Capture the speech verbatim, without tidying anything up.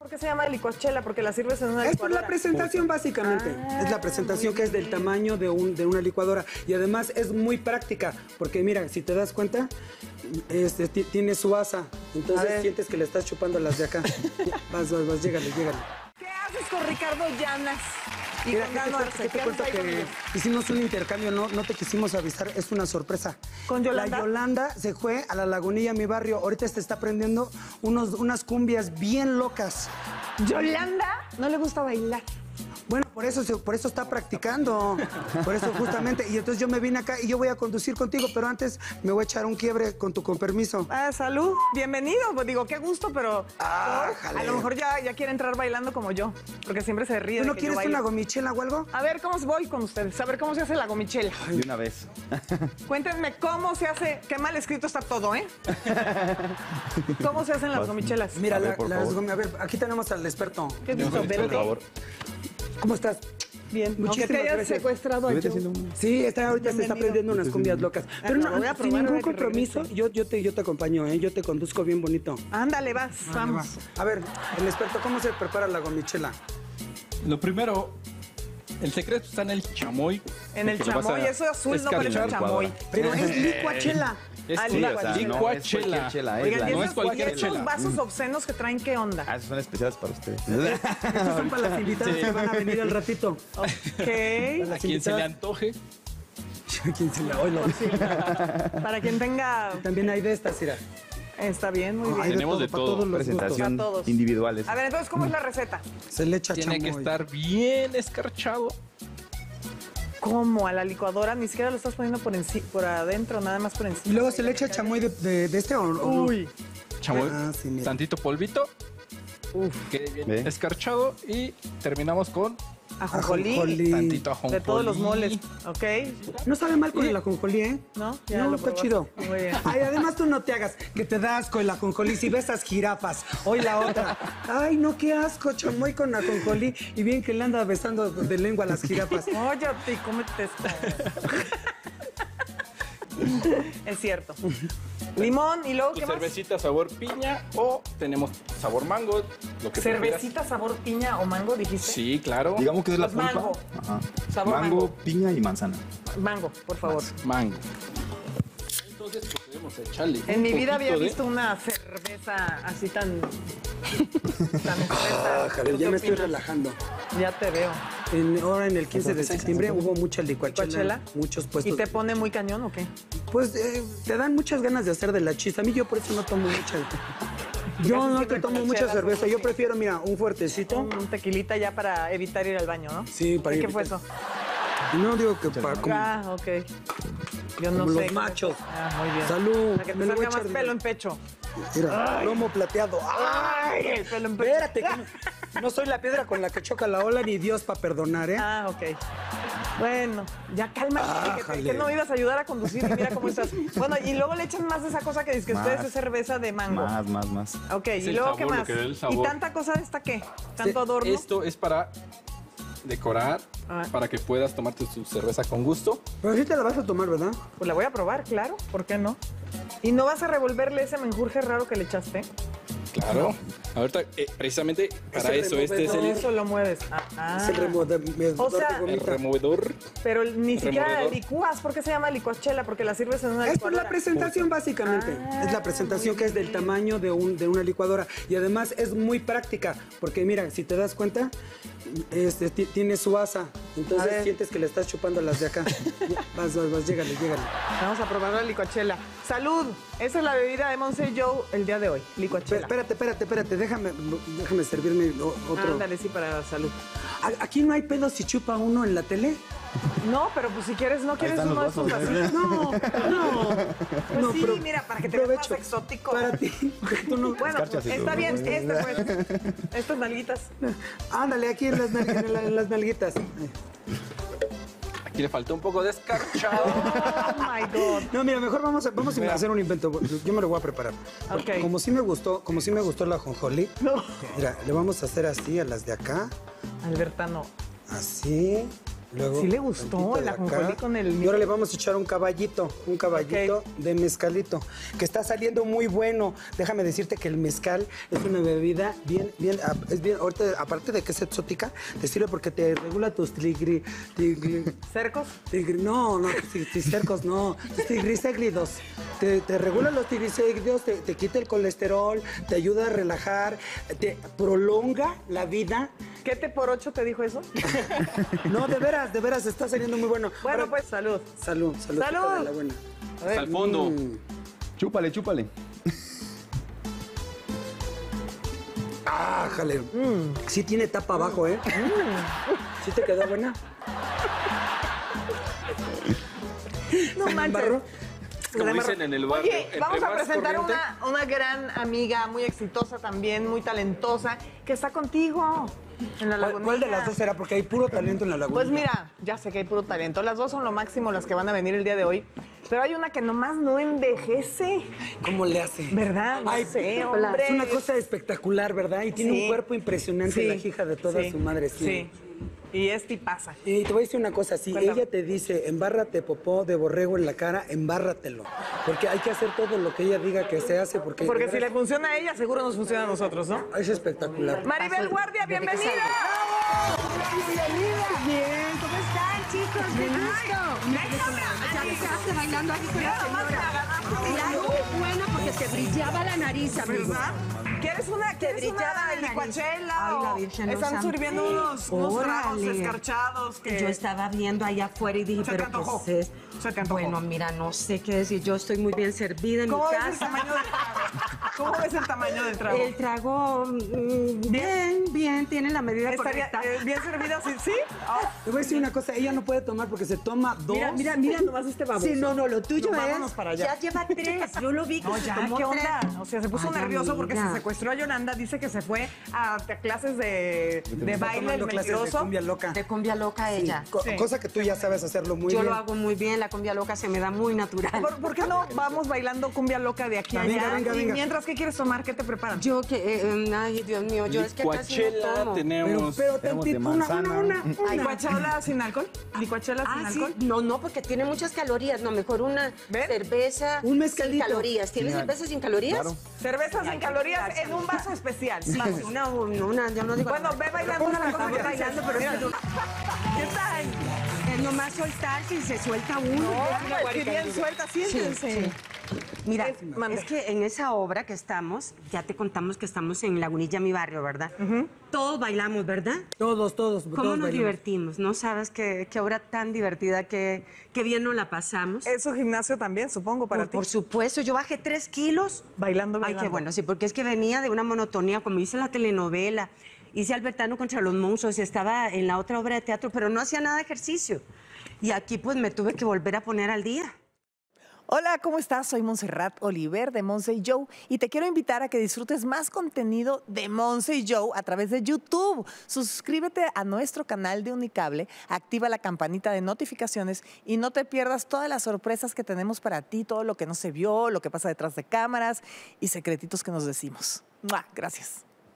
¿Por qué se llama licuachela? Porque la sirves en una licuadora. Es por la presentación, básicamente. Ah, es la presentación que es del tamaño de, un, de una licuadora. Y además es muy práctica, porque mira, si te das cuenta, este, tiene su asa. Entonces sientes que le estás chupando las de acá. vas, vas, vas, llégale, llégale. ¿Qué haces con Ricardo Llanas? Y Mira, con ¿qué Nano te, Arce? qué te ¿Qué cuento? haces ahí con Que ellos? hicimos un intercambio, no, no te quisimos avisar, es una sorpresa. ¿Con Yolanda? La Yolanda se fue a la Lagunilla, mi barrio. Ahorita te está aprendiendo unos, unas cumbias bien locas. ¿Yolanda? No le gusta bailar. Bueno, por eso, se- por eso está practicando. Por eso justamente. Y entonces yo me vine acá y yo voy a conducir contigo, pero antes me voy a echar un quiebre con tu con permiso. Ah, salud, bienvenido. Pues digo, qué gusto, pero Ah, a jale. lo mejor ya, ya quiere entrar bailando como yo, porque siempre se ríe. ¿Tú de no que yo quieres bailo. una gomichela o algo? A ver, ¿cómo voy con ustedes? A ver cómo se hace la gomichela. De una vez. Cuéntenme cómo se hace. Qué mal escrito está todo, ¿eh? ¿Cómo se hacen las gomichelas? Mira, A ver, la- por las favor. gomi- a ver, aquí tenemos al experto. ¿Qué es esto? Por Verde. favor. ¿Cómo estás? Bien. Aunque Muchísimas te hayas gracias. secuestrado a Vete Joe. haciendo un- Sí, está, ahorita se está Bienvenido. aprendiendo unas cumbias locas. Pero lo no, voy a sin probar ningún ahora que compromiso, regrese. yo, yo, te, yo te acompaño, ¿eh? Yo te conduzco bien bonito. Ándale, vas, vamos. A ver, el experto, ¿cómo se prepara la gomichela? Lo primero, el secreto está en el chamoy. En el porque lo vas chamoy, a eso azul no parece escarchar. chamoy. Pero es licuachela. Es Ah, Sí, una o sea, no es licuachela. cualquier chela, es Oigan, la- ¿y no esos, es cualquier y esos chela. vasos obscenos que traen, ¿qué onda? Ah, esos son especiales para ustedes. Estos son para las invitadas que van a venir al ratito. Ok. A quien se le antoje. ¿Quién se la oye? Para quien tenga... También hay de estas, mira. Está bien, muy Hay bien. Tenemos de para todo. todos los Presentación A todos. individuales. A ver, entonces, ¿cómo es la receta? gustos. Se le echa Tiene que chamoy. estar bien escarchado. ¿Cómo? ¿A la licuadora? Ni siquiera lo estás poniendo por, enci- por adentro, nada más por encima. Y luego se le echa chamoy de, de, de este o o no? Uy. Chamoy, Ah, sí, mira. tantito polvito. Uf. Quede bien Ve. escarchado. Y terminamos con Ajonjolí. Ajonjolí. tantito ajonjolí. De todos los moles. ¿Ok? No sabe mal con el ajonjolí, ¿eh? ¿No? No, lo está probaste. chido. Muy bien. Ay, además tú no te hagas que te da asco el ajonjolí si ves esas jirafas. Hoy la otra. Ay, no, qué asco, chamoy con ajonjolí. Y bien que le anda besando de lengua a las jirafas. Oye, ti, cómete esto. Es cierto. Limón y luego, tu ¿qué más? cervecita sabor piña o tenemos sabor mango. Lo que Cervecita sabor piña o mango, dijiste. prefieras. Sí, claro. Digamos que es la Pues pulpa. mango. Ajá. Sabor mango, mango. piña y manzana. Mango, por favor. Mango. Entonces procedemos a echarle En un mi vida había poquito de- visto una cerveza así tan... tan espesa. Ah, Javier, ¿Tú ya qué me estoy opinas? relajando. Ya te veo. En, ahora en el quince de septiembre hubo mucha licuachela. ¿Licuachela? Muchos puestos. ¿Y te pone muy cañón o qué? Pues eh, te dan muchas ganas de hacer de la chista. A mí yo por eso no tomo mucha. Yo Casi no siempre te tomo con mucha chelas, cerveza. ¿no? Yo Sí. prefiero, mira, un fuertecito. Un, un tequilita ya para evitar ir al baño, ¿no? Sí, para ¿Y qué evitar- fue eso? No digo que para como, Ah, ok. Yo no como sé. los machos. Ah, muy bien. Salud. Para que te Me lo voy a salga más echar de- pelo en pecho. Mira, lomo plateado. Ay, el pelo en pecho. Espérate, que no, no soy la piedra con la que choca la ola ni Dios para perdonar, ¿eh? Ah, ok. Bueno, ya cálmate, que, te- Ájale. que no me ibas a ayudar a conducir y mira cómo estás. Bueno, y luego le echan más de esa cosa que dice que ustedes Más. es cerveza de mango. Más, más, más. Ok, Es y el luego qué sabor, lo más. que da el ¿Y sabor. tanta cosa de esta qué? ¿Tanto adorno? Esto es para decorar, Ah. para que puedas tomarte tu cerveza con gusto. Pero sí te la vas a tomar, ¿verdad? Pues la voy a probar, claro, ¿por qué no? ¿Y no vas a revolverle ese menjurje raro que le echaste? Claro. Ahorita, eh, precisamente para el eso, este es No, el, eso lo mueves. Ah, ah. Es el removedor O sea, de el gomita. removedor. Pero ni siquiera la Removedor. licúas. ¿Por qué se llama licuachela? Porque la sirves en una Es por la licuadora. presentación, básicamente. Ah, es la presentación que es del tamaño de, un, de una licuadora. Y además es muy práctica. Porque mira, si te das cuenta, este, ti- tiene su asa. A Entonces ver. sientes que le estás chupando las de acá. vas, vas, vas, llégale, llégale. Vamos a probar la licuachela. ¡Salud! Esa es la bebida de Monse Joe el día de hoy. Espé- Licuachela. Espérate, espérate, espérate. Déjame, déjame servirme o- otro. Ándale, sí, para la salud. ¿A- ¿Aquí no hay pedo si chupa uno en la tele? No, pero pues si quieres, ¿no quieres están uno de los estos vasos, vasitos? No, no. Pues No, sí, pero- mira, para que te veas más provecho. exótico. Para ti. Tú no- Bueno, Escárchate está tú. bien, este pues. Estas nalguitas. Ándale, aquí en las, nal- en la- en las nalguitas. Aquí le faltó un poco de escarchado. Oh my God. No, mira, mejor vamos a, vamos a hacer un invento. Yo me lo voy a preparar. Ok. Como sí me gustó, como sí me gustó la ajonjolí. No. Mira, le vamos a hacer así a las de acá. Albertano. Así. Luego, sí le gustó tantito el de ajonjolí acá. con el... Y ahora le vamos a echar un caballito, un caballito Ok. de mezcalito, que está saliendo muy bueno. Déjame decirte que el mezcal es una bebida bien, bien, ah, es bien, ahorita, aparte de que es exótica, te sirve porque te regula tus trigri, trigri- ¿Cercos? trigri- no, no, tus tus cercos, no, tus triglicéridos. Te, te regula los triglicéridos, te, te quita el colesterol, te ayuda a relajar, te prolonga la vida. ¿Qué te por ocho te dijo eso? No, de veras, de veras, está saliendo muy bueno. Bueno, Ahora- pues salud. Salud, salud. ¡Salud! De la buena. Hasta el fondo. Mm. Chúpale, chúpale. Ah, jale. Sí tiene tapa abajo, ¿eh? ¿Sí te quedó buena? No manches. ¿Barro? Como dicen en el barrio. Oye, entre vamos a más presentar corriente- una, una gran amiga, muy exitosa también, muy talentosa, que está contigo en la ¿Cuál, lagunilla. cuál de las dos será? Porque hay puro talento en la laguna. Pues mira, ya sé que hay puro talento. Las dos son lo máximo las que van a venir el día de hoy. Pero hay una que nomás no envejece. ¿Cómo le hace? ¿Verdad? No Ay, sé, hola. hombre. Es una cosa espectacular, ¿verdad? Y tiene Sí. un cuerpo impresionante, Sí, la hija de toda sí, su madre. Sí. Y es tipaza. Y te voy a decir una cosa, si Cuéntame. ella te dice, embárrate popó de borrego en la cara, embárratelo. Porque hay que hacer todo lo que ella diga que se hace, porque... Porque de si le veras, funciona a ella, seguro nos funciona a nosotros, ¿no? Es espectacular. Maribel Guardia, bienvenida. Bien, ¿cómo están, chicos? ¡Qué gusto! Ya me quedaste bailando aquí con la señora. Era muy buena porque te brillaba la nariz, amigo. ¿Verdad? ¿Quieres una, ¿quieres brillaba una la nariz. licuachela? Ay, la o Virgen, no están santo. sirviendo unos, unos tragos Órale. escarchados que... Yo estaba viendo allá afuera y dije, Se te pero antojó. ¿qué es? Se te antojó. Bueno, mira, no sé qué decir. Yo estoy muy bien servida en mi ¿Cómo ves el casa. tamaño del trago? ¿Cómo ves el tamaño del trago? El trago, mm, bien, bien, tiene la medida ¿Estaría correcta. eh, bien servida? ¿Sí? ¿Sí? Ah, Te voy a decir una cosa, ella no puede tomar porque se toma dos. Mira, mira, mira nomás este baboso. Sí, no, no, lo tuyo No, es. vámonos para allá. Ya lleva tres. Yo lo vi que no, se ya, tomó ¿qué tres. onda? O sea, se puso Ay, nervioso porque se amiga. secuestró a Yolanda. Dice que se fue a, a clases de, de Está baile, el tomando clases de mentiroso. cumbia loca. De cumbia loca ella. Co- Sí. Cosa que tú ya sabes hacerlo muy Yo bien. lo hago muy bien, la cumbia loca se me da muy natural. ¿Por, por qué no vamos bailando cumbia loca de aquí a Venga, allá? venga, y venga. mientras, ¿qué quieres tomar? ¿Qué te preparan? Yo que, eh, eh, ay, Dios mío, yo es que casi no Licuachela tomo. Pero, tenemos. pero Tenemos de tantito, una, una, manzana. una, una. ¿Licuachela sin alcohol? ¿Licuachela sin Ah, sí, alcohol? no, no, porque tiene muchas calorías. No, mejor una ¿Ven? cerveza Un mezcalito. sin calorías. ¿Tienes Sin- cerveza sin calorías? Claro. Cerveza sin calorías en un vaso especial. Sí, una, una, una, yo no digo. Bueno, ve bailando una cosa Estamos que bailando, pero es que no- ¿Qué tal? es nomás soltarse y se suelta uno. No, Es una pues, qué bien guaricadilla. suelta, siéntense. Sí, sí. Mira, Es- mande. es que en esa obra que estamos, ya te contamos que estamos en Lagunilla, mi barrio, ¿verdad? Todos bailamos, ¿verdad? Todos, todos. ¿Cómo todos nos bailamos. divertimos? ¿No sabes qué, qué obra tan divertida, qué, qué bien nos la pasamos? Es su gimnasio también, supongo, para por, ti. por supuesto, yo bajé tres kilos. Bailando, Ay, bailando. qué bueno, sí, porque es que venía de una monotonía, como hice la telenovela, hice Albertano contra los monstruos y estaba en la otra obra de teatro, pero no hacía nada de ejercicio. Y aquí pues me tuve que volver a poner al día. Hola, ¿cómo estás? Soy Montserrat Oliver de Monse y Joe y te quiero invitar a que disfrutes más contenido de Monse y Joe a través de YouTube. Suscríbete a nuestro canal de Unicable, activa la campanita de notificaciones y no te pierdas todas las sorpresas que tenemos para ti, todo lo que no se vio, lo que pasa detrás de cámaras y secretitos que nos decimos. ¡Mua! Gracias.